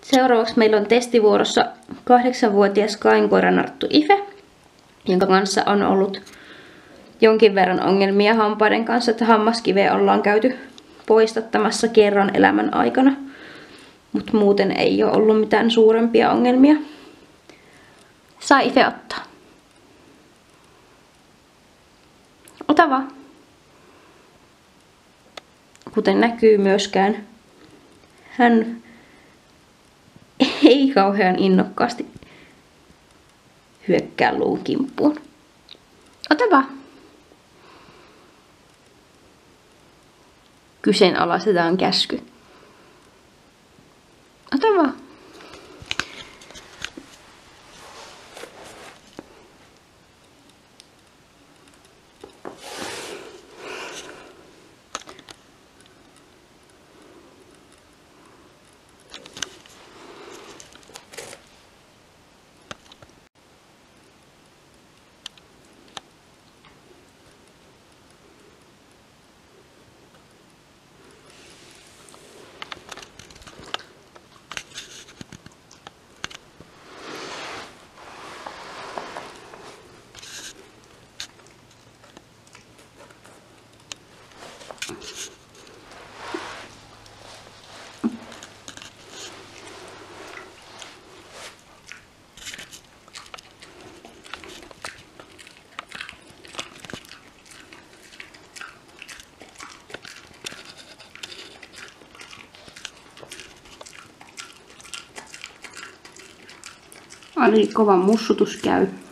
Seuraavaksi meillä on testivuorossa 8-vuotias kainkoiranarttu Ife, jonka kanssa on ollut jonkin verran ongelmia hampaiden kanssa, että hammaskiveä ollaan käyty poistattamassa kerran elämän aikana. Mutta muuten ei ole ollut mitään suurempia ongelmia. Saa Ife ottaa. Ota vaan. Kuten näkyy myöskään, hän ei kauhean innokkaasti hyökkää luun kimppuun. Ota vaan. Kyseenalaistetaan käsky. Ota vaan. Ainakin kova mussutus käy.